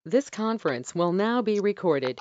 This conference will now be recorded.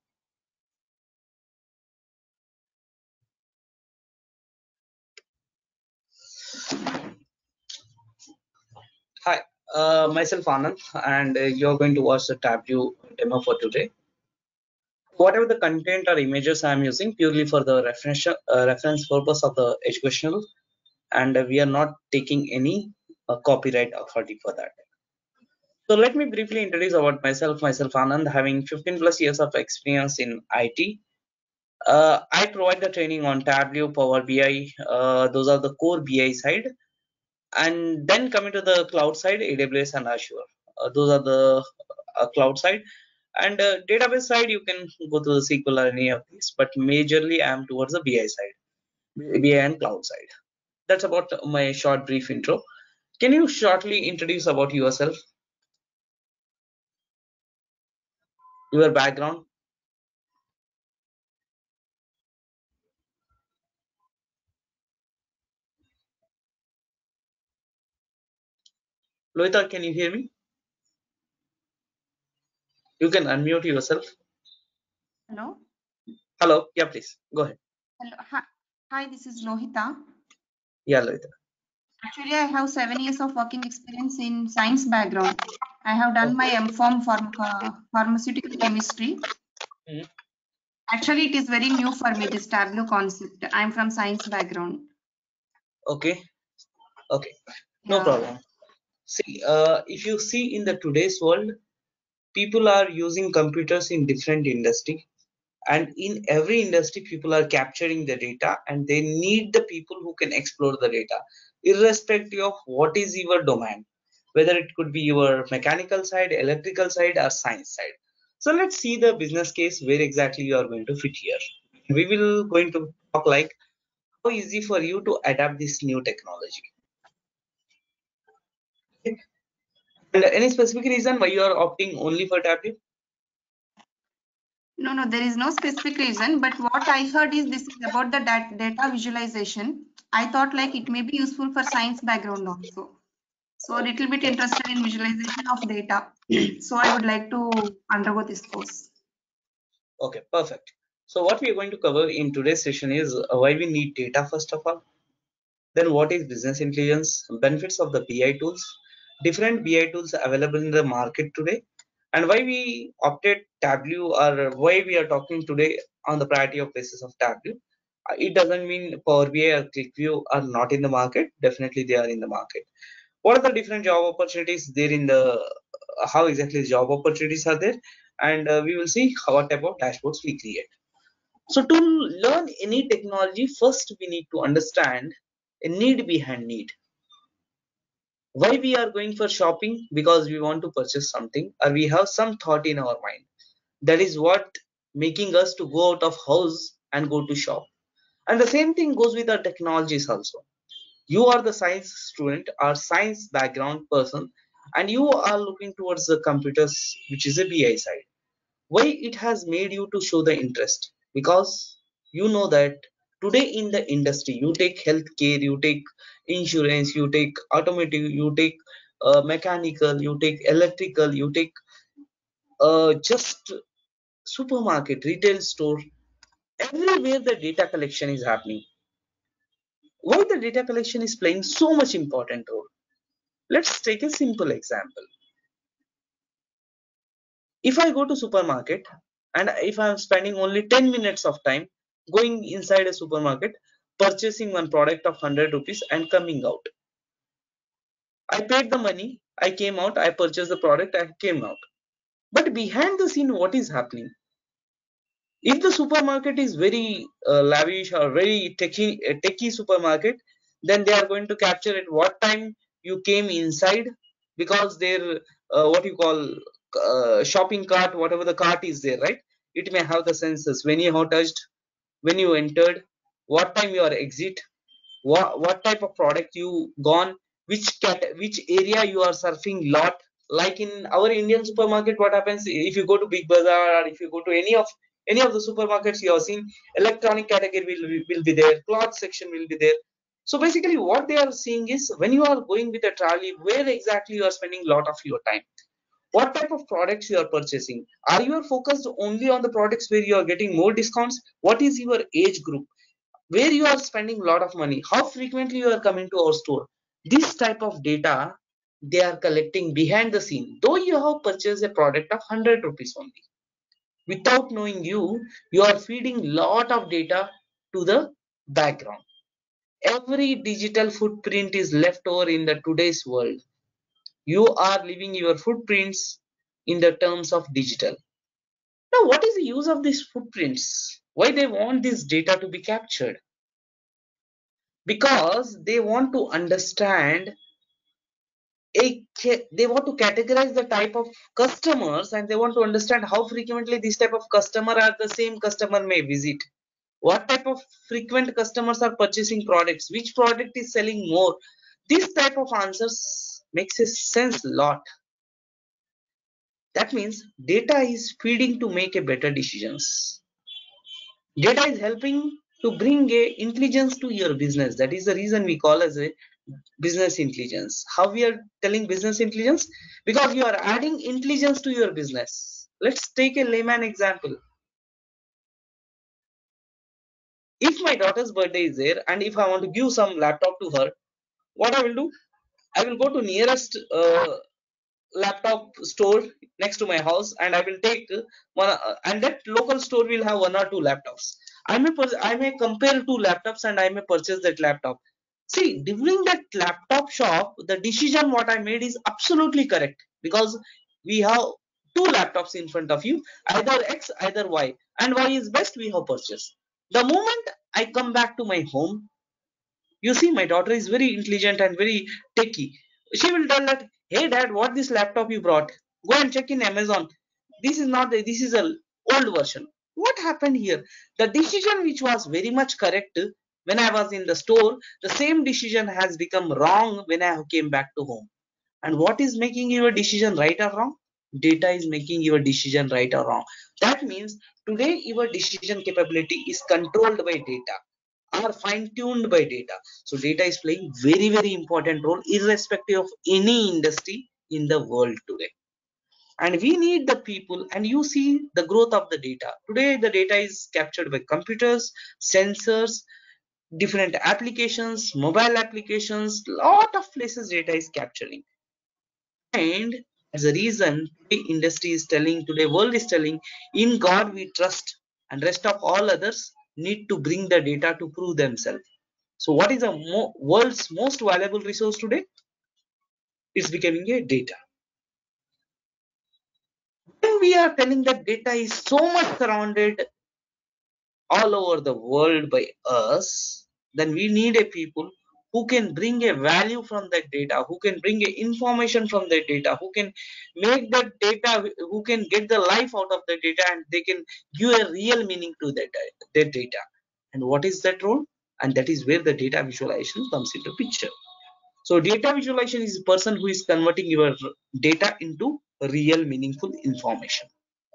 Hi, myself Anand, and you're going to watch the Tableau demo for today. Whatever the content or images I'm using, purely for the reference purpose of the educational, and we are not taking any copyright authority for that. So let me briefly introduce about myself. Myself Anand, having 15 plus years of experience in IT. I provide the training on Tableau, Power BI. Those are the core BI side. And then coming to the cloud side, AWS and Azure. Those are the cloud side. And database side, you can go to the SQL or any of these, but majorly I am towards the BI side, BI and cloud side. That's about my short brief intro. Can you shortly introduce about yourself, your background? Loita, can you hear me? You can unmute yourself. Hello. Hello. Yeah, please go ahead. Hello. Hi, this is Lohita. Yeah, Loita. Actually, I have 7 years of working experience in science background. I have done my M.Pharm pharmaceutical chemistry. Mhm. Actually, it is very new for me, this Tableau concept. I'm from science background. Okay. Okay. No Yeah. problem. See, if you see in the today's world, people are using computers in different industry, and in every industry people are capturing the data, and they need the people who can explore the data irrespective of what is your domain, whether it could be your mechanical side, electrical side, or science side. So let's see the business case where exactly you are going to fit here. We will going to talk like how easy for you to adapt this new technology. Okay? And any specific reason why you are opting only for Tableau? No, there is no specific reason, but what I heard is this is about the data visualization. I thought like it may be useful for science background also. So a little bit interested in visualization of data. So I would like to undergo this course. Okay, perfect. So what we are going to cover in today's session is why we need data first of all, then what is business intelligence, benefits of the BI tools, different BI tools available in the market today, and why we opted Tableau, or why we are talking today on the priority of basis of Tableau. It doesn't mean Power BI or ClickView are not in the market. Definitely they are in the market. What are the different job opportunities there in the, how exactly the job opportunities are there, and we will see what type of dashboards we create. So to learn any technology, first we need to understand a need behind need. Why we are going for shopping? Because we want to purchase something, or we have some thought in our mind. That is what making us to go out of house and go to shop. And the same thing goes with our technologies also. You are the science student or science background person, and you are looking towards the computers, which is a BI side. Why it has made you to show the interest? Because you know that today in the industry, you take healthcare, you take insurance, you take automotive, you take mechanical, you take electrical, you take just supermarket, retail store, everywhere the data collection is happening. Why the data collection is playing so much important role? Let's take a simple example. If I go to supermarket, and if I'm spending only 10 minutes of time going inside a supermarket, purchasing one product of 100 rupees and coming out, I paid the money, I came out, I purchased the product, I came out. But behind the scene, what is happening? If the supermarket is very lavish or very techy supermarket, then they are going to capture at what time you came inside, because their what you call shopping cart, whatever the cart is there, right? It may have the sensors when you have touched, when you entered, what time you are exit, what type of product you gone, which area you are surfing lot. Like in our Indian supermarket, what happens if you go to Big Bazaar, or if you go to any of the supermarkets, you are seeing electronic category will be there, cloth section will be there. So basically what they are seeing is when you are going with a trolley, where exactly you are spending lot of your time. What type of products you are purchasing? Are you focused only on the products where you are getting more discounts? What is your age group? Where you are spending a lot of money? How frequently you are coming to our store? This type of data they are collecting behind the scene. Though you have purchased a product of 100 rupees only, without knowing you are feeding lot of data to the background. Every digital footprint is left over in the today's world. You are leaving your footprints in the terms of digital. Now, what is the use of these footprints? Why they want this data to be captured? Because they want to understand they want to categorize the type of customers, and they want to understand how frequently this type of customer or the same customer may visit. What type of frequent customers are purchasing products? Which product is selling more? This type of answers makes a sense a lot. That means data is feeding to make a better decisions. Data is helping to bring a intelligence to your business. That is the reason we call as a business intelligence. How we are telling business intelligence? Because you are adding intelligence to your business. Let's take a layman example. If my daughter's birthday is there and if I want to give some laptop to her, what I will do? I will go to nearest laptop store next to my house and I will take one, and that local store will have one or two laptops. I may compare two laptops and I may purchase that laptop. See, during that laptop shop, the decision what I made is absolutely correct, because we have two laptops in front of you, either X, either Y, and Y is best, we have purchased. The moment I come back to my home, you see, my daughter is very intelligent and very techy. She will tell that, hey dad, what this laptop you brought? Go and check in Amazon. This is not, this is a old version. What happened here? The decision which was very much correct when I was in the store, the same decision has become wrong when I came back to home. And what is making your decision right or wrong? Data is making your decision right or wrong. That means today your decision capability is controlled by data, are fine-tuned by data. So data is playing very important role irrespective of any industry in the world today. And we need the people, and you see the growth of the data. Today the data is captured by computers, sensors, different applications, mobile applications, lot of places data is capturing. And as a reason, today industry is telling, today world is telling, in God we trust, and rest of all others need to bring the data to prove themselves. So what is the world's most valuable resource today? It's becoming a data. When we are telling that data is so much surrounded all over the world by us, then we need a people who can bring a value from that data, who can bring a information from that data, who can make that data, who can get the life out of the data, and they can give a real meaning to that data. And what is that role? And that is where the data visualization comes into picture. So data visualization is a person who is converting your data into real meaningful information.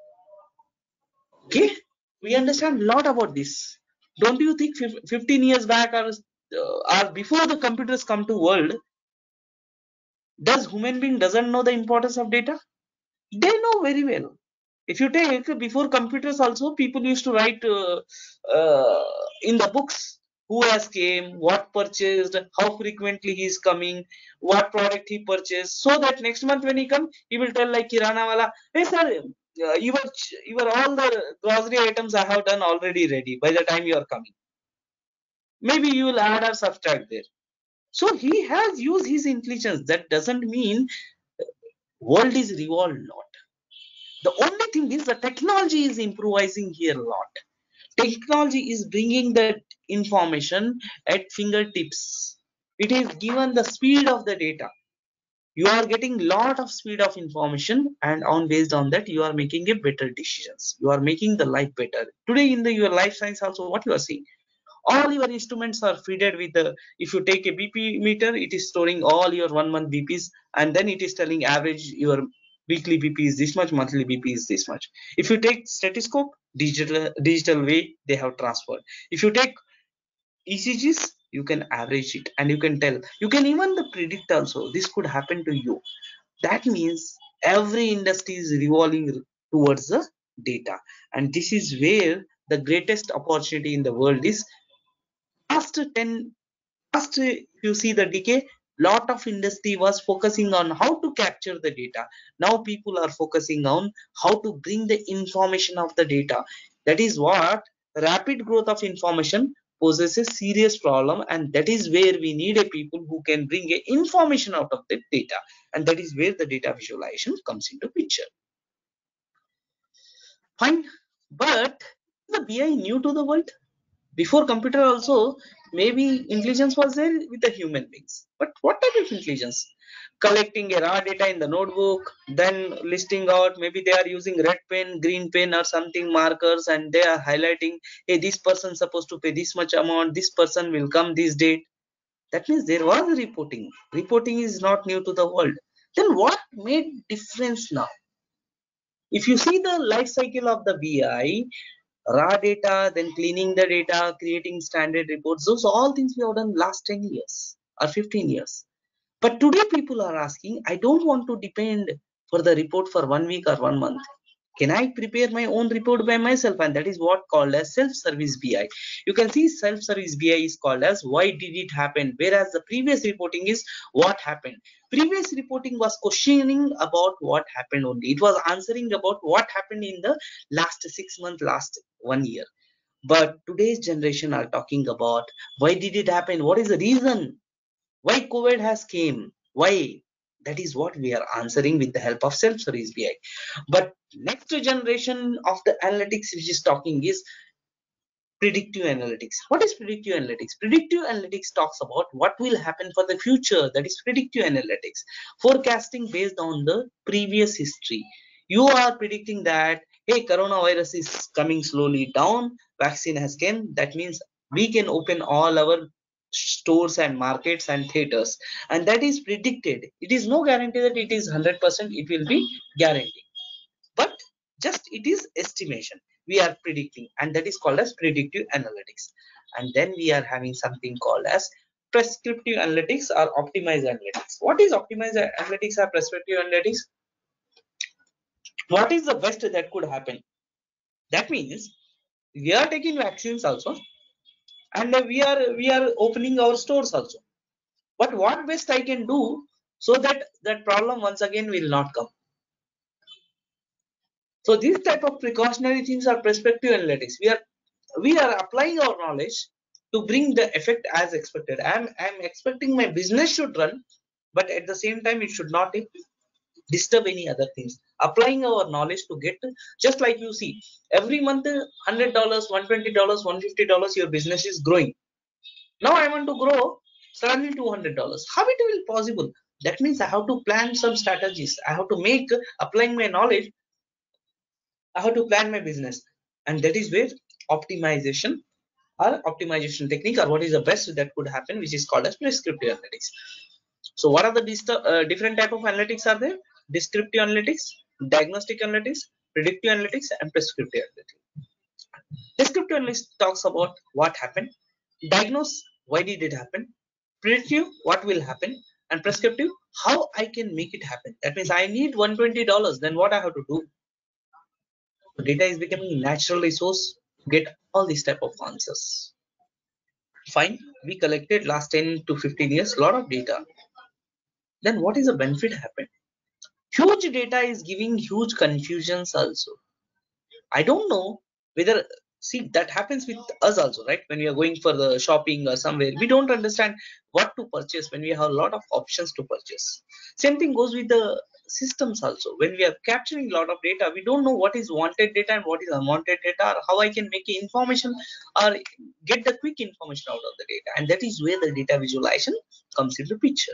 Okay, we understand a lot about this. Don't you think 15 years back or before the computers come to world, does human being doesn't know the importance of data? They know very well. If you take before computers also, people used to write uh, in the books who has came, what purchased, how frequently he is coming, what product he purchased, so that next month when he come, he will tell like Kirana wala, hey sir, your all the grocery items I have done already ready by the time you are coming. Maybe you will add or subtract there. So he has used his intelligence. That doesn't mean world is revolved not. The only thing is the technology is improvising here a lot. Technology is bringing that information at fingertips. It is given the speed of the data. You are getting lot of speed of information, and on based on that you are making a better decisions. You are making the life better. Today in the your life science also, what you are seeing, all your instruments are fitted with the, if you take a BP meter, it is storing all your 1 month BPs, and then it is telling average your weekly BP is this much, monthly BP is this much. If you take stethoscope, digital way they have transferred. If you take ECGs, you can average it and you can tell, you can even the predict also this could happen to you. That means Every industry is revolving towards the data, and this is where the greatest opportunity in the world is. After 10 First, if you see the decay, lot of industry was focusing on how to capture the data. Now people are focusing on how to bring the information of the data. That is what rapid growth of information poses a serious problem, and that is where we need a people who can bring a information out of the data, and that is where the data visualization comes into picture. Fine, but the BI new to the world? Before computer also, maybe intelligence was there with the human beings, but what type of intelligence? Collecting a raw data in the notebook, then listing out, maybe they are using red pen, green pen or something markers, and they are highlighting, hey, this person supposed to pay this much amount, this person will come this date. That means there was a reporting is not new to the world. Then what made difference now? If you see the life cycle of the BI, raw data, then cleaning the data, creating standard reports, those all things we have done last 10 years or 15 years. But today people are asking, I don't want to depend for the report for 1 week or 1 month. Can I prepare my own report by myself? And that is what called as self-service BI. You can see self-service BI is called as why did it happen, whereas the previous reporting is what happened. Previous reporting was questioning about what happened only. It was answering about what happened in the last 6 months, last 1 year. But today's generation are talking about why did it happen, what is the reason, why COVID has came, why. That is what we are answering with the help of self-service BI. But next generation of the analytics which is talking is predictive analytics. What is predictive analytics? Predictive analytics talks about what will happen for the future. That is predictive analytics. Forecasting based on the previous history. You are predicting that, hey, coronavirus is coming slowly down, vaccine has come. That means we can open all our stores and markets and theaters, and that is predicted. It is no guarantee that it is 100% it will be guaranteed, but just it is estimation we are predicting, and that is called as predictive analytics. And then we are having something called as prescriptive analytics or optimized analytics. What is optimized analytics or prescriptive analytics? What is the best that could happen? That means we are taking vaccines also, and we are opening our stores also, but what best I can do so that that problem once again will not come. So these type of precautionary things are prescriptive analytics. We are applying our knowledge to bring the effect as expected. I'm expecting my business should run, but at the same time it should not disturb any other things. Applying our knowledge to get, just like you see, every month $100, $120, $150, your business is growing. Now I want to grow suddenly $200. How it will possible? That means I have to plan some strategies. I have to make applying my knowledge. I have to plan my business, and that is where optimization or optimization technique or what is the best that could happen, which is called as prescriptive analytics. So what are the different type of analytics are there? Descriptive analytics, diagnostic analytics, predictive analytics, and prescriptive analytics. Descriptive analytics talks about what happened, diagnose why did it happen, predictive what will happen, and prescriptive how I can make it happen. That means I need $120, then what I have to do? So data is becoming a natural resource to get all these type of answers. Fine, we collected last 10 to 15 years a lot of data. Then what is the benefit happen? Huge data is giving huge confusions also. I don't know whether, see, that happens with us also, right? When we are going for the shopping or somewhere, we don't understand what to purchase when we have a lot of options to purchase. Same thing goes with the systems also. When we are capturing a lot of data, we don't know what is wanted data and what is unwanted data, or how I can make information or get the quick information out of the data. And that is where the data visualization comes into picture.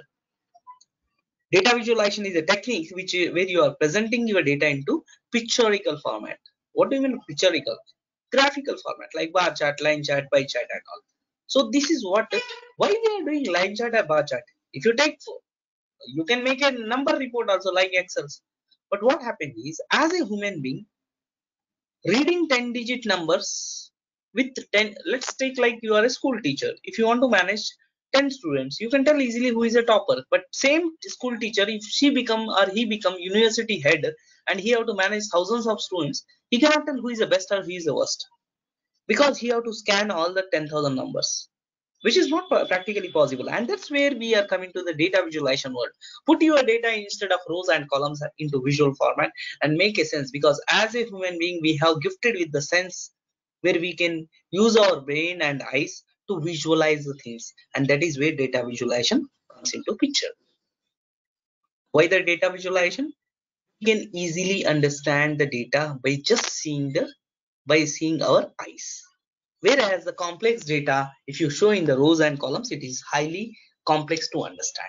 Data visualization is a technique where you are presenting your data into pictorial format. What do you mean pictorial? Graphical format like bar chart, line chart, pie chart, and all. So this is what, why we are doing line chart or bar chart. If you take, you can make a number report also like Excel. But what happened is, as a human being, reading 10-digit numbers with 10, let's take like you are a school teacher. If you want to manage 10 students, you can tell easily who is a topper. But same school teacher, if she become or he become university head and he have to manage thousands of students, he cannot tell who is the best or who is the worst, because he have to scan all the 10,000 numbers, which is not practically possible. And that's where we are coming to the data visualization world. Put your data instead of rows and columns into visual format and make a sense, because as a human being we have gifted with the sense where we can use our brain and eyes to visualize the things, and that is where data visualization comes into picture. Why the data visualization? We can easily understand the data by just seeing our eyes. Whereas the complex data, if you show in the rows and columns, it is highly complex to understand.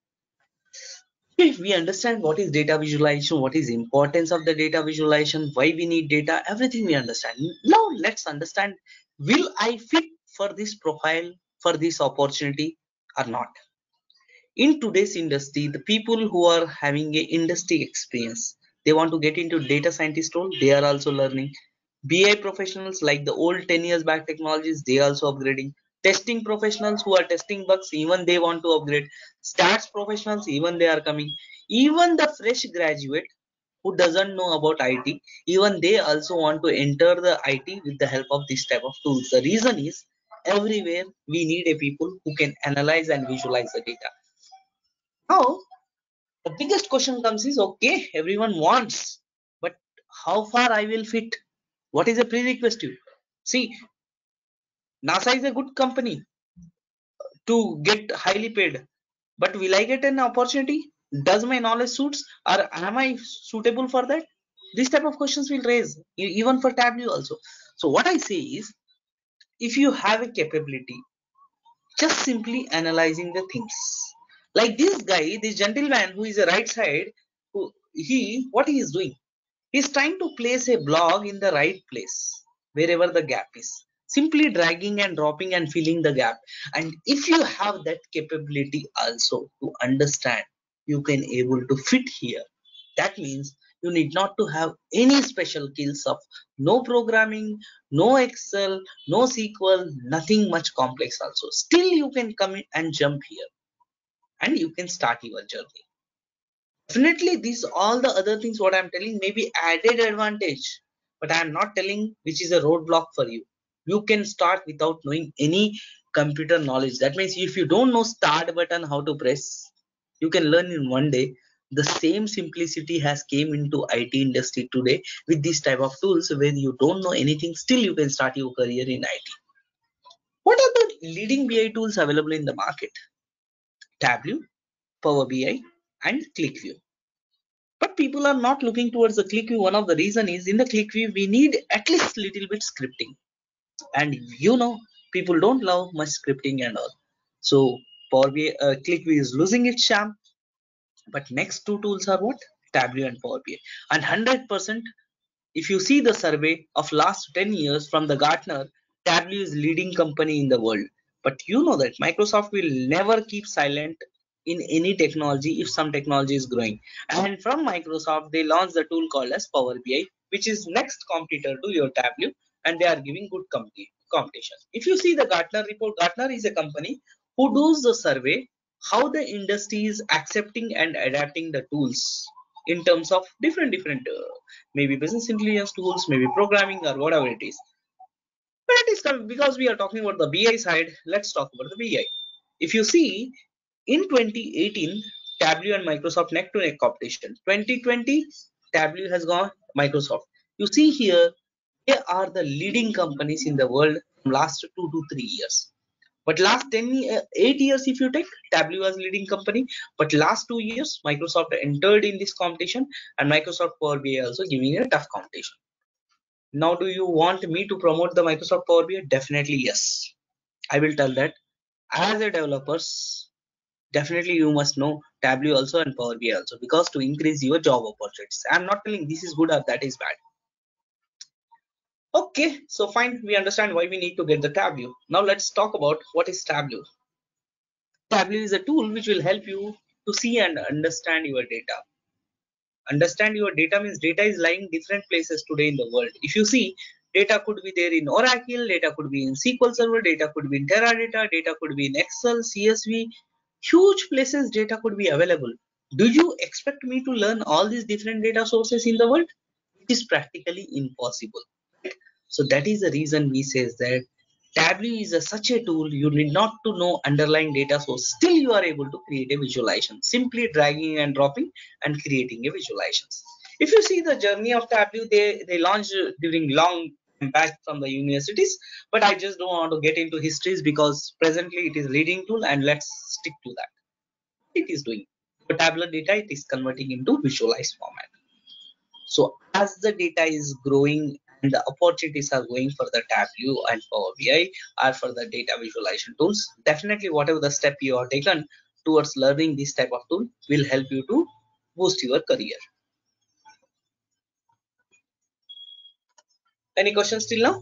If we understand what is data visualization, what is the importance of the data visualization, why we need data, everything we understand. Now let's understand, will I fit for this profile, for this opportunity or not? In today's industry, the people who are having a industry experience, they want to get into data scientist role, they are also learning. BI professionals, like the old 10 years back technologies, they also upgrading. Testing professionals who are testing bugs, even they want to upgrade. Stats professionals, even they are coming. Even the fresh graduate who doesn't know about IT, even they also want to enter the IT with the help of this type of tools. The reason is, everywhere we need a people who can analyze and visualize the data. Now the biggest question comes is, okay, everyone wants, but how far I will fit? What is a prerequisite? See, NASA is a good company to get highly paid, but will I get an opportunity? Does my knowledge suits, or am I suitable for that? This type of questions will raise even for Tableau also. So what I say is, if you have a capability, just simply analyzing the things. Like this guy, this gentleman who is a right side, what he is doing? He's trying to place a block in the right place, wherever the gap is. Simply dragging and dropping and filling the gap. And if you have that capability also to understand, you can able to fit here. That means you need not to have any special skills of no programming, no Excel, no SQL, nothing much complex also. Still you can come in and jump here and you can start your journey. Definitely these all the other things what I'm telling may be added advantage, but I'm not telling which is a roadblock for you. You can start without knowing any computer knowledge. That means if you don't know start button how to press, you can learn in one day. The same simplicity has came into IT industry today with this type of tools, where you don't know anything, still you can start your career in IT. What are the leading BI tools available in the market? Tableau, Power BI, and ClickView. But people are not looking towards the ClickView. One of the reason is, in the ClickView we need at least little bit scripting, and people don't love much scripting and all. So Power BI, ClickView is losing its charm. But next two tools are what? Tableau and Power BI. And 100%, if you see the survey of last 10 years from the Gartner, Tableau is leading company in the world. But you know that Microsoft will never keep silent in any technology if some technology is growing. And from Microsoft, they launched the tool called as Power BI, which is next competitor to your Tableau, and they are giving good competition. If you see the Gartner report, Gartner is a company who does the survey how the industry is accepting and adapting the tools in terms of different maybe business intelligence tools, maybe programming or whatever it is. But it is coming, because we are talking about the BI side, let's talk about the BI. If you see, in 2018, Tableau and Microsoft neck to neck competition. 2020, Tableau has gone Microsoft. You see here, they are the leading companies in the world from last 2 to 3 years. But last 8 years, if you take, Tableau was leading company. But last 2 years, Microsoft entered in this competition, and Microsoft Power BI also giving a tough competition. Now, do you want me to promote the Microsoft Power BI? Definitely yes. I will tell that as a developers, definitely you must know Tableau also and Power BI also, because to increase your job opportunities. I'm not telling this is good or that is bad. Okay, so fine, we understand why we need to get the Tableau. Now let's talk about what is Tableau. Tableau is a tool which will help you to see and understand your data. Understand your data means data is lying different places today in the world. If you see, Data could be there in Oracle, data could be in SQL Server, data could be in Teradata, data could be in Excel, CSV. Huge places data could be available. Do you expect me to learn all these different data sources in the world? It is practically impossible. So that is the reason we says that Tableau is such a tool. You need not to know underlying data source. Still, you are able to create a visualization. Simply dragging and dropping and creating a visualization. If you see the journey of Tableau, they launched during long impact from the universities. But I just don't want to get into histories because presently it is leading tool, and let's stick to that. It is doing. For Tableau data, it is converting into visualized format. So as the data is growing and the opportunities are going for the Tableau and Power BI or for the data visualization tools, definitely whatever the step you are taken towards learning this type of tool will help you to boost your career. Any questions till now?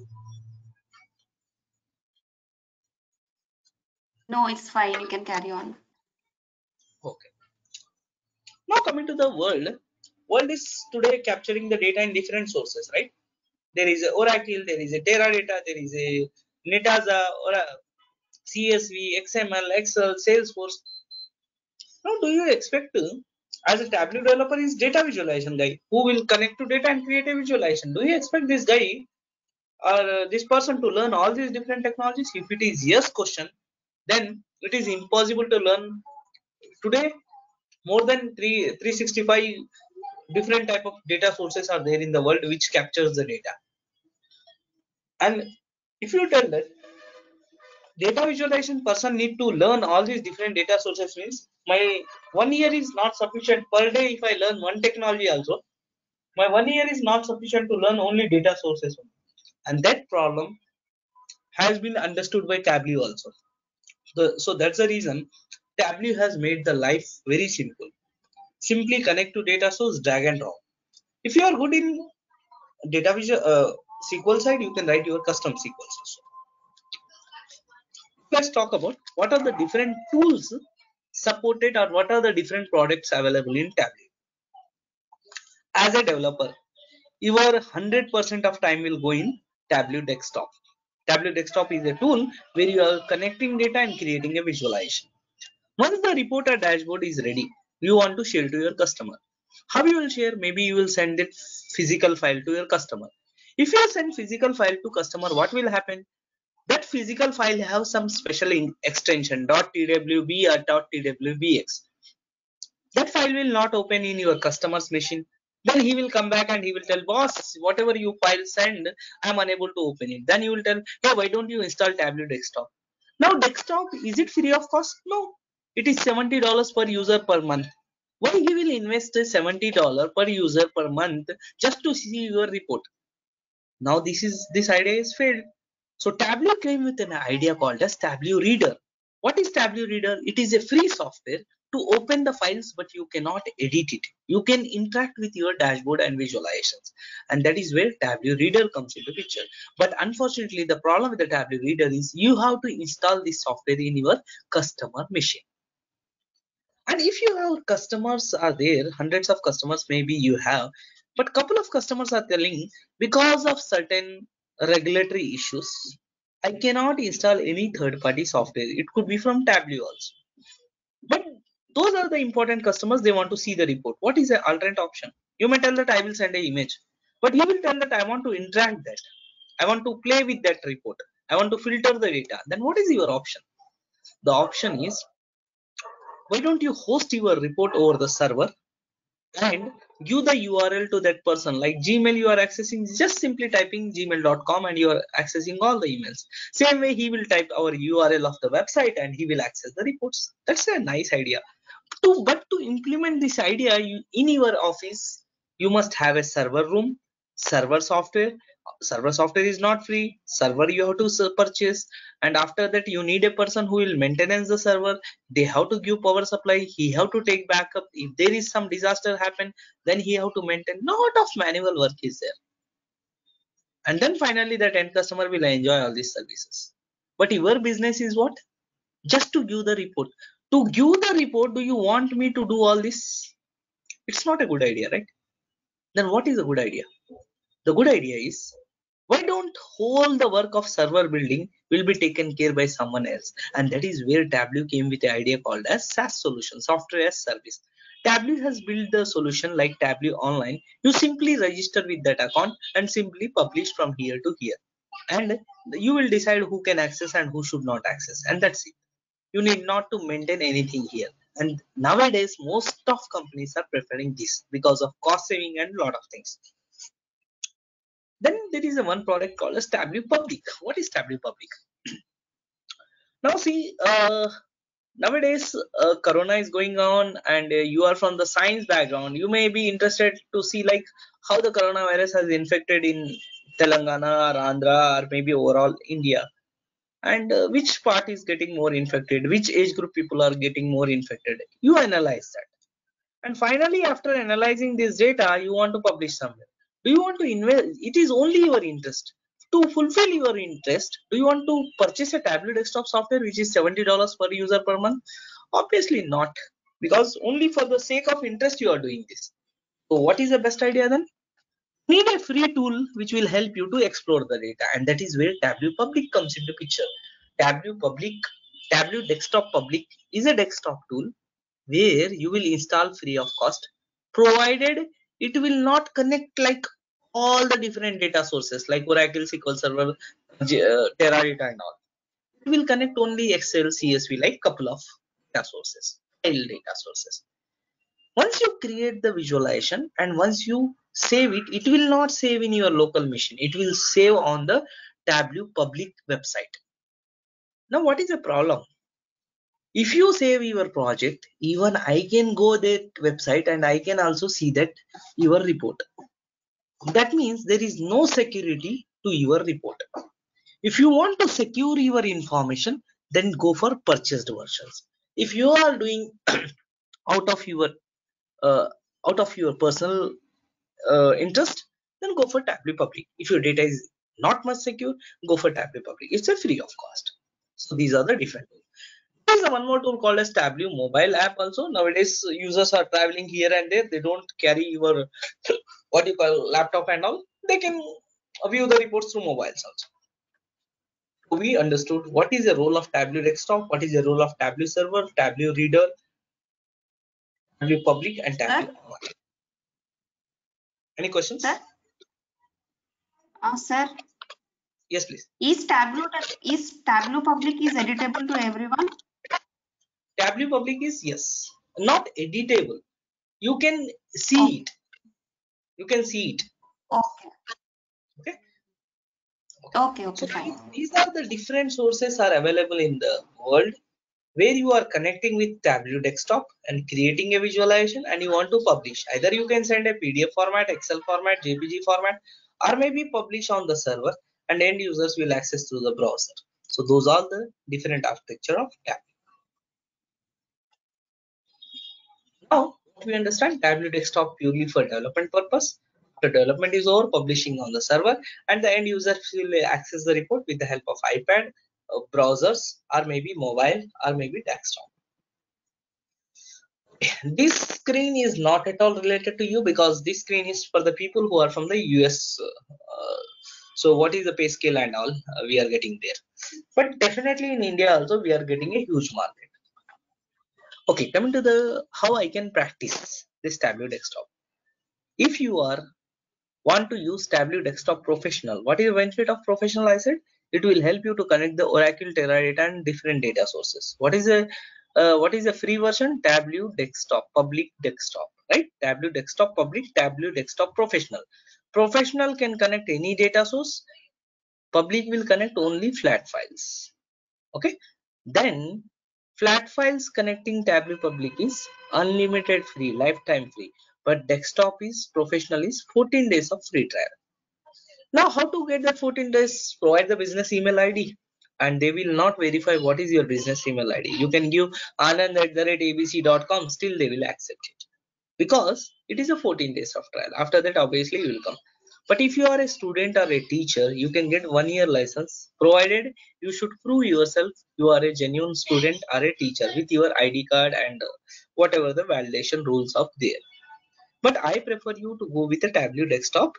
No, it's fine. You can carry on. Okay. Now coming to the world is today capturing the data in different sources, right? There is a Oracle, there is a Teradata, there is a Netasa, or a CSV, XML, Excel, Salesforce. Now, do you expect as a Tableau developer is data visualization guy who will connect to data and create a visualization? Do you expect this guy or this person to learn all these different technologies? If it is yes question, then it is impossible to learn today. More than 365 different type of data sources are there in the world which captures the data. And if you tell that data visualization person need to learn all these different data sources, means my 1 year is not sufficient per day. If I learn one technology also, my 1 year is not sufficient to learn only data sources only. And that problem has been understood by Tableau also. So that's the reason Tableau has made the life very simple. Simply connect to data source, drag and drop. If you are good in data visual SQL side, you can write your custom SQLs also. Let's talk about what are the different tools supported or what are the different products available in Tableau. As a developer, your 100% of time will go in Tableau Desktop. Tableau Desktop is a tool where you are connecting data and creating a visualization. Once the report or dashboard is ready, you want to share to your customer. How you will share? Maybe you will send it physical file to your customer. If you send physical file to customer, what will happen? That physical file have some special extension .twb or .twbx. That file will not open in your customer's machine. Then he will come back and he will tell, boss, whatever you file send, I'm unable to open it. Then you will tell, hey, why don't you install Tableau Desktop? Now desktop, is it free of cost? No, it is $70 per user per month. Why he will invest $70 per user per month just to see your report? Now this idea is failed. So Tableau came with an idea called as Tableau Reader. What is Tableau Reader? It is a free software to open the files, but you cannot edit it. You can interact with your dashboard and visualizations, and that is where Tableau Reader comes into picture. But unfortunately, the problem with the Tableau Reader is you have to install this software in your customer machine. And if you have customers are there, hundreds of customers maybe you have, but couple of customers are telling because of certain regulatory issues, I cannot install any third-party software. It could be from Tableau also. But those are the important customers. They want to see the report. What is the alternate option? You may tell that I will send an image, but he will tell that I want to interact that. I want to play with that report. I want to filter the data. Then what is your option? The option is, why don't you host your report over the server and give the URL to that person? Like Gmail, you are accessing, just simply typing gmail.com and you are accessing all the emails. Same way he will type our URL of the website and he will access the reports. That's a nice idea. But to implement this idea in your office, you must have a server room, server software. Server software is not free. Server you have to purchase, and after that you need a person who will maintenance the server. They have to give power supply. He have to take backup. If there is some disaster happen, then he have to maintain. Lot of manual work is there. And then finally that end customer will enjoy all these services. But your business is what? Just to give the report. To give the report, do you want me to do all this? It's not a good idea, right? Then what is a good idea? The good idea is Why don't whole the work of server building will be taken care by someone else? And that is where Tableau came with the idea called as SaaS solution, software as service. Tableau has built the solution like Tableau Online. You simply register with that account and simply publish from here to here. And you will decide who can access and who should not access. And that's it. You need not to maintain anything here. And nowadays, most of companies are preferring this because of cost saving and lot of things. Then there is a one product called as Tableau Public. What is Tableau Public? Now see, nowadays Corona is going on, and you are from the science background. You may be interested to see like how the coronavirus has infected in Telangana or Andhra or maybe overall India, and which part is getting more infected, which age group people are getting more infected. You analyze that. And finally, after analyzing this data, you want to publish somewhere. Do you want to invest? It is only your interest. To fulfill your interest, do you want to purchase a Tableau desktop software which is $70 per user per month? Obviously not, because only for the sake of interest you are doing this. So what is the best idea then? Need a free tool which will help you to explore the data, and that is where Tableau Public comes into picture. Tableau Desktop Public is a desktop tool where you will install free of cost, provided it will not connect like all the different data sources like Oracle, SQL Server, Teradata and all. It will connect only Excel, CSV, like couple of data sources, file data sources. Once you create the visualization and once you save it, it will not save in your local machine. It will save on the Tableau Public website. Now, what is the problem? If you save your project, even I can go that website and I can also see that your report. That means there is no security to your report. If you want to secure your information, then go for purchased versions. If you are doing out of your uh, personal interest, then go for Tableau Public. If your data is not much secure, go for Tableau Public. It's a free of cost. So these are the different tools. There is one more tool called as Tableau mobile app also. Nowadays users are traveling here and there. They don't carry your what you call laptop and all. They can view the reports through mobiles also. We understood what is the role of Tableau desktop, what is the role of Tableau server, Tableau reader, Tableau public and Tableau online. Any questions? Sir? Sir, Yes, please. is Tableau Public is editable to everyone? Tableau public is yes, not editable. You can see it. You can see it. Okay. Okay. Okay, So fine. these are the different sources are available in the world where you are connecting with Tableau desktop and creating a visualization and you want to publish. Either you can send a PDF format, Excel format, JPG format, or maybe publish on the server and end users will access through the browser. So those are the different architecture of Tableau. Now we understand Tableau desktop purely for development purpose. The development is over, publishing on the server, and the end user will access the report with the help of iPad, browsers, or maybe mobile, or maybe desktop. This screen is not at all related to you because this screen is for the people who are from the US. So what is the pay scale and all we are getting there, but definitely in India also we are getting a huge market. Okay, coming to the how I can practice this Tableau desktop. If you are want to use Tableau desktop professional, what is the benefit of professional? I said it will help you to connect the Oracle, Teradata and different data sources. What is a free version? Tableau desktop public desktop, right? Tableau desktop public, Tableau desktop professional. Professional can connect any data source. Public will connect only flat files. Okay, then flat files connecting Tableau public is unlimited free, lifetime free, but desktop is professional is 14 days of free trial. Now how to get that 14 days? Provide the business email ID and they will not verify what is your business email ID. You can give anand@abc.com, still they will accept it because it is a 14 days of trial. After that obviously you will come. But if you are a student or a teacher, you can get 1 year license, provided you should prove yourself you are a genuine student or a teacher with your ID card and whatever the validation rules of there. But I prefer you to go with a Tableau desktop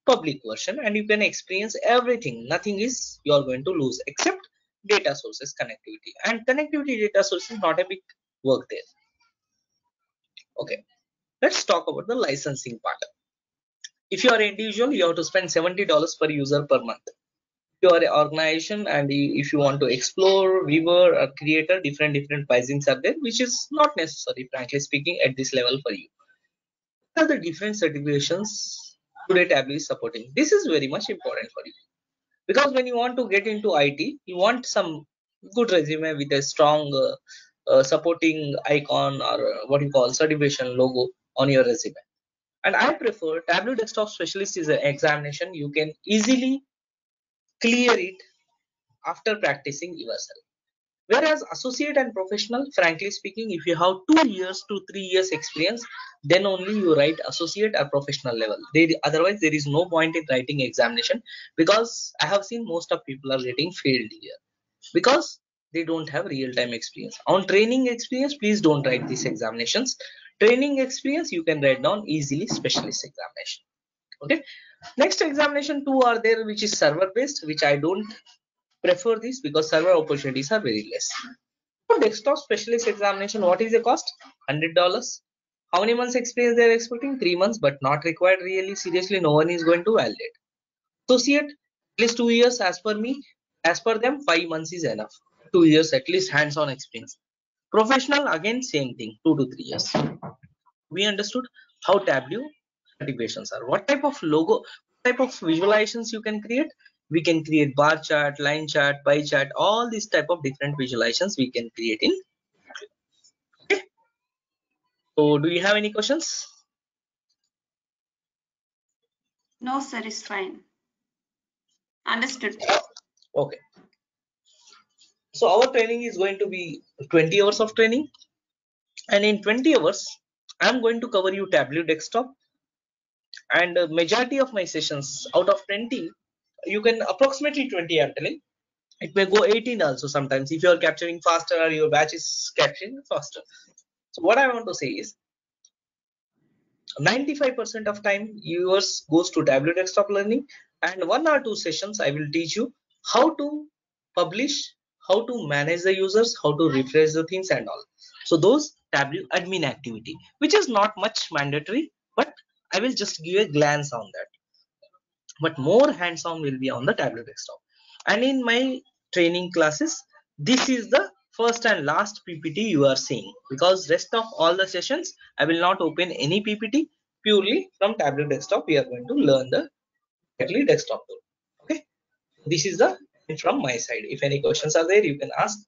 public version, and you can experience everything. Nothing is you are going to lose except data sources connectivity, and connectivity data source is not a big work there. Okay, let's talk about the licensing part. If you are an individual, you have to spend $70 per user per month. If you are an organization and if you want to explore, viewer, or creator, different pricings are there, which is not necessary, frankly speaking, at this level for you. What are the different certifications today Tableau is supporting? This is very much important for you, because when you want to get into IT, you want some good resume with a strong supporting icon, or what you call certification logo on your resume. And I prefer Tableau Desktop Specialist is an examination you can easily clear it after practicing yourself. Whereas associate and professional, frankly speaking, if you have 2 years to 3 years experience, then only you write associate or professional level. Otherwise, there is no point in writing examination, because I have seen most of people are getting failed here because they don't have real-time experience. On training experience, please don't write these examinations. Training experience, you can write down easily specialist examination. Okay. Next examination two are there, which is server based, which I don't prefer this because server opportunities are very less. For desktop specialist examination, what is the cost? $100. How many months experience they are expecting? 3 months, but not required really. Seriously, no one is going to validate. Associate, at least 2 years as per me. As per them, 5 months is enough. 2 years at least hands-on experience. Professional, again, same thing, 2 to 3 years. We understood how Tableau certifications are. What type of logo, what type of visualizations you can create? We can create bar chart, line chart, pie chart, all these type of different visualizations we can create in. Okay. So do you have any questions? No, sir, it's fine. Understood. Okay. So our training is going to be 20 hours of training, and in 20 hours, I'm going to cover you Tableau desktop, and majority of my sessions out of 20, you can approximately 20 I'm telling. It may go 18 also sometimes if you are capturing faster or your batch is capturing faster. So what I want to say is 95% of time yours goes to Tableau desktop learning, and 1 or 2 sessions I will teach you how to publish, how to manage the users, how to refresh the things and all. So those Tableau admin activity, which is not much mandatory, but I will just give a glance on that. But more hands-on will be on the Tableau desktop. And in my training classes, this is the first and last PPT you are seeing, because rest of all the sessions I will not open any PPT. Purely from Tableau desktop we are going to learn the directly desktop tool. Okay, this is the from my side. If any questions are there, you can ask.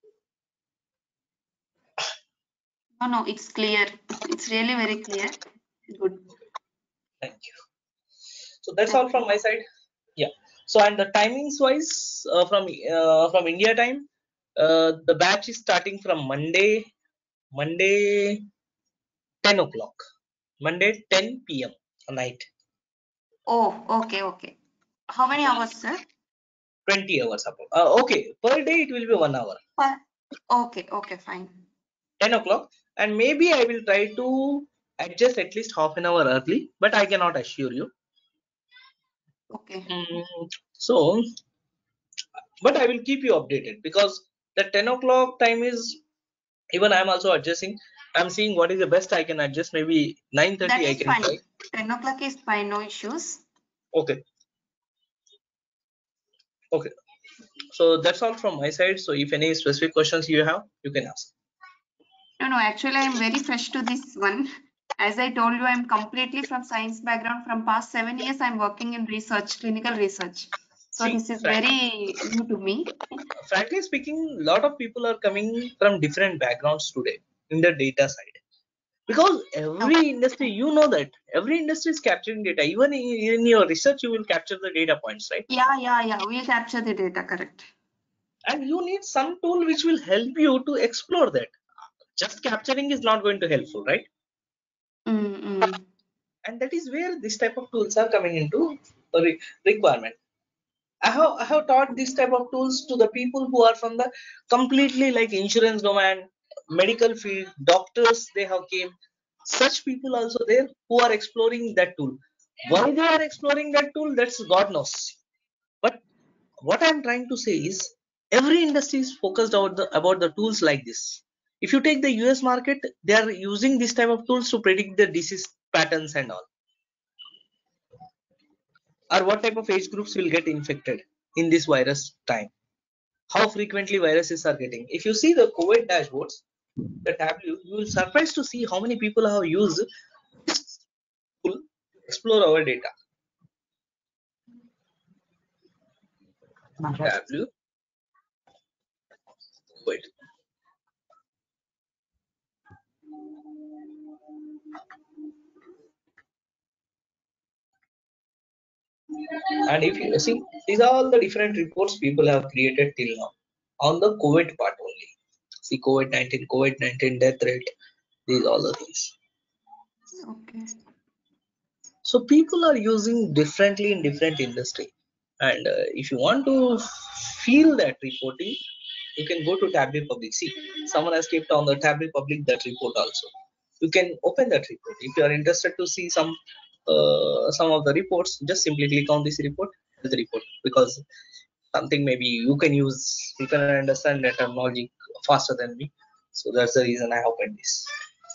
No, it's clear. It's really very clear. Good. Thank you. So that's all from my side. Yeah. So and the timings wise, from India time, the batch is starting from Monday 10 o'clock, Monday 10 p.m. night. Oh, okay. How many hours, sir? 20 hours. Okay, per day it will be 1 hour. Okay, fine. 10 o'clock, and maybe I will try to adjust at least half an hour early, but I cannot assure you. Okay. So, but I will keep you updated, because the 10 o'clock time is, even I'm also adjusting. I'm seeing what is the best I can adjust. Maybe 9:30 That I is can fine. try. 10 o'clock is fine, no issues. Okay. Okay. So that's all from my side. So if any specific questions you have, you can ask. No, actually I'm very fresh to this one. As I told you, I'm completely from science background. From past 7 years, I'm working in research, clinical research. So See, this is very new to me. frankly speaking, a lot of people are coming from different backgrounds today in the data side, because every industry, you know that every industry is capturing data. Even in your research, you will capture the data points, right? Yeah. We'll capture the data, correct. And you need some tool which will help you to explore that. Just capturing is not going to helpful, right? And that is where this type of tools are coming into the requirement. I have taught this type of tools to the people who are from the completely like insurance domain, medical field, doctors. They have came. Such people also there who are exploring that tool. Why they are exploring that tool, that's God knows. But what I'm trying to say is every industry is focused about the tools like this. If you take the US market, they are using this type of tools to predict the disease patterns and all. Or what type of age groups will get infected in this virus time. How frequently viruses are getting. If you see the COVID dashboards, the tableau, you will surprised to see how many people have used this tool to explore our data. Tableau, COVID. And if you see, these are all the different reports people have created till now on the COVID part only. See COVID-19 death rate, these all the things. Okay. So people are using differently in different industry. And if you want to feel that reporting, you can go to Tableau Public. See, someone has kept on the Tableau Public that report also. You can open that report. If you are interested to see some of the reports, just simply click on this report, the report, because something maybe you can use, you can understand that terminology faster than me. So that's the reason I opened this.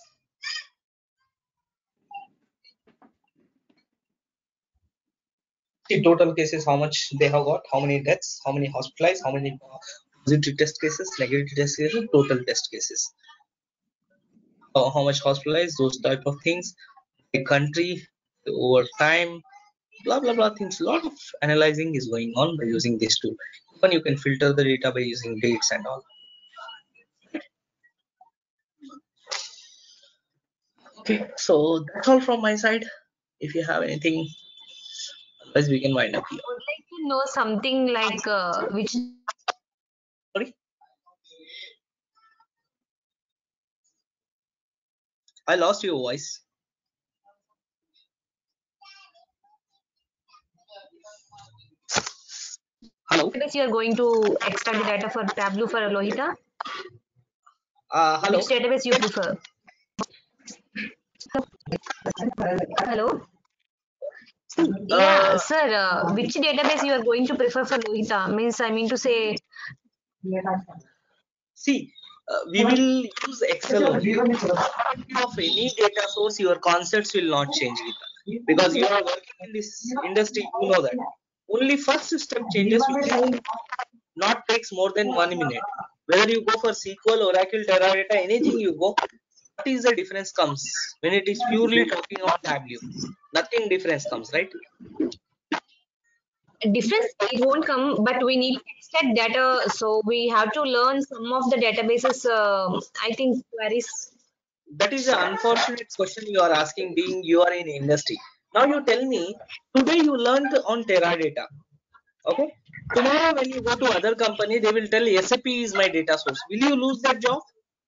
See total cases, how much they have got, how many deaths, how many hospitalized, how many positive test cases, negative test cases, total test cases. How much hospitalized, those type of things, the country, over time, blah blah blah things. A lot of analyzing is going on by using this tool. Even you can filter the data by using dates and all. Okay, so that's all from my side. If you have anything, otherwise we can wind up here. I would like to know something like which Sorry, I lost your voice. Hello. database you are going to extract the data for Tableau for Lohita? Hello. Which database you prefer? Hello? Yeah, sir. Which database you are going to prefer for Lohita? Means I mean to say, See, we will use Excel only. Of any data source, your concepts will not change with that. Because you are working in this industry, you know that. Only first step changes which is not takes more than 1 minute. Whether you go for SQL, Oracle, Teradata, anything you go, what is the difference comes when it is purely talking about Tableau? Nothing difference comes, right? difference it won't come, but we need to extract data, so we have to learn some of the databases. I think queries. That is an unfortunate question you are asking, being you are in industry. Now you tell me, today you learned on Teradata. Okay. Tomorrow when you go to other company, they will tell SAP is my data source. Will you lose that job?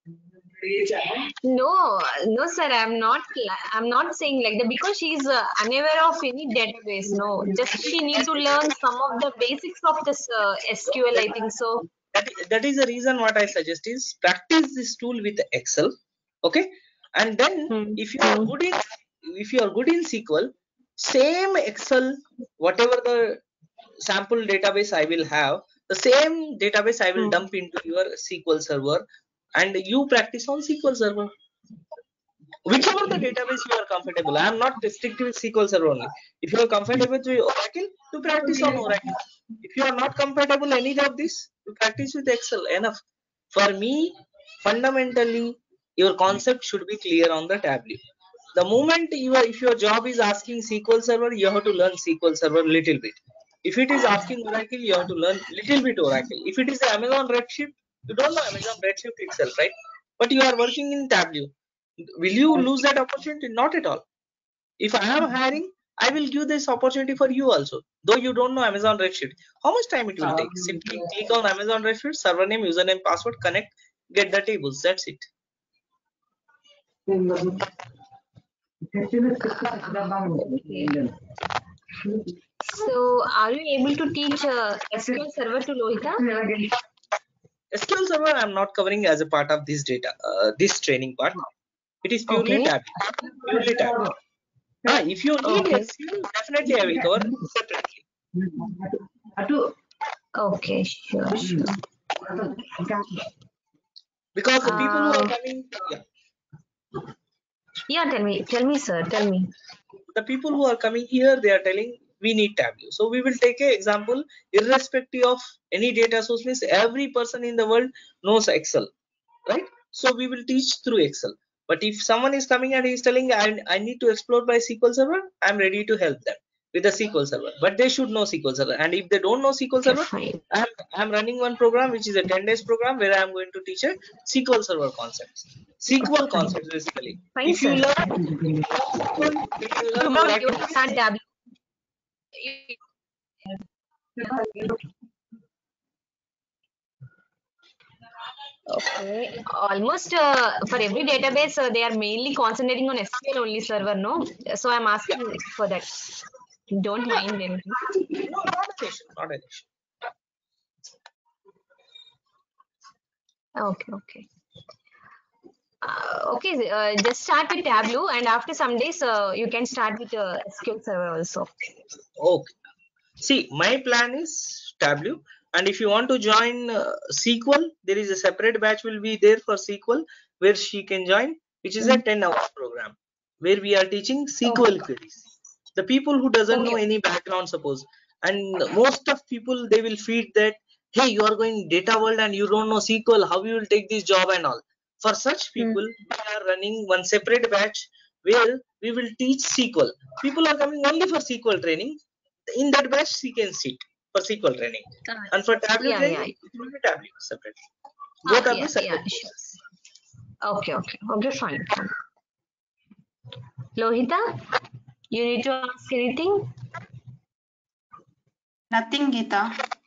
No, no, sir. I'm not saying like that because she's unaware of any database. No, just she need to learn some of the basics of this SQL. I think so. That is the reason what I suggest is practice this tool with Excel. Okay. And then if you are good in SQL, same Excel, whatever the sample database I will have, the same database I will dump into your SQL server, and you practice on SQL server. Whichever the database you are comfortable. I am not restricted with SQL server only. If you are comfortable with Oracle, you practice on Oracle. If you are not compatible any of this, you practice with Excel. Enough. For me, fundamentally, your concept should be clear on the Tableau. The moment if your job is asking SQL server, you have to learn SQL server little bit. If it is asking Oracle, you have to learn little bit Oracle. If it is Amazon Redshift, you don't know Amazon Redshift itself, right? But you are working in Tableau. Will you lose that opportunity? Not at all. If I am hiring, I will give this opportunity for you also. Though you don't know Amazon Redshift, how much time it will take? Simply click on Amazon Redshift, server name, username, password, connect, get the tables. That's it. So, are you able to teach SQL Server to Lohita? SQL Server I am not covering as a part of this data, this training part. It is purely Okay. Tableau. Purely Tableau. If you need Okay. SQL, definitely I will cover separately. Okay, sure, sure. Because the people who are Um, coming, yeah, tell me, sir, tell me. the people who are coming here, they are telling we need Tableau. So we will take an example, irrespective of any data source. Means every person in the world knows Excel, right? So we will teach through Excel. But if someone is coming and is telling I need to explore by SQL Server, I'm ready to help them with the SQL Server. But they should know SQL Server. And if they don't know SQL Okay, Server, fine. I'm running one program which is a 10 days program where I'm going to teach a SQL Server concepts. SQL Fine, concepts basically. fine, If you sir. learn SQL, you can learn a Tomorrow lot you of will start Tableau. Okay, almost for every database, they are mainly concentrating on SQL only server, no? So I'm yeah. asking for that. Don't mind anything. No, not an issue. Not an issue. Okay, okay. Okay, just start with Tableau, and after some days, you can start with SQL Server also. Okay. See, my plan is Tableau, and if you want to join SQL, there is a separate batch will be there for SQL where she can join, which is a 10-hour program where we are teaching Okay, SQL queries. The people who doesn't know okay, any background, suppose, and most of people they will feed that, hey, you are going data world and you don't know SQL, how you will take this job and all. For such people, we are running one separate batch where we will teach SQL. People are coming only for SQL training. In that batch she can sit for SQL training, and for Tableau yeah, yeah, training it will be Tableau separately. Both are the yeah, separate sure. courses. Okay, okay, okay, fine, fine. Lohita, you need to ask anything? Nothing, Geeta.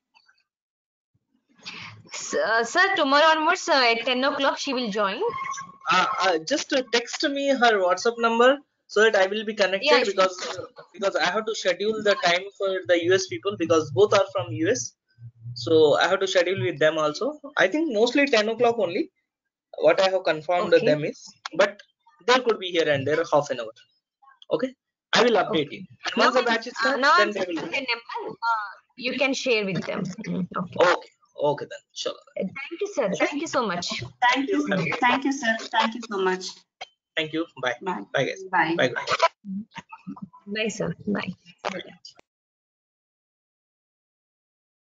Sir, tomorrow onwards at 10 o'clock she will join. Just text me her WhatsApp number so that I will be Yeah, connected, sure. because I have to schedule the time for the US people because both are from US, so I have to schedule with them also. I think mostly 10 o'clock only. What I have confirmed Okay, them is, but there could be here and there half an hour. Okay, I will update okay. you. And once the batch starts, Now I'm then they will. sending the number. You can share with them. Okay. Okay, okay then. Sure. Thank you, sir. Okay. Thank you so much. Thank you. Have a great day. Thank you, sir. Thank you so much. Thank you. Bye. Bye. Bye, guys. Bye. Bye. Bye. Bye, sir. Bye.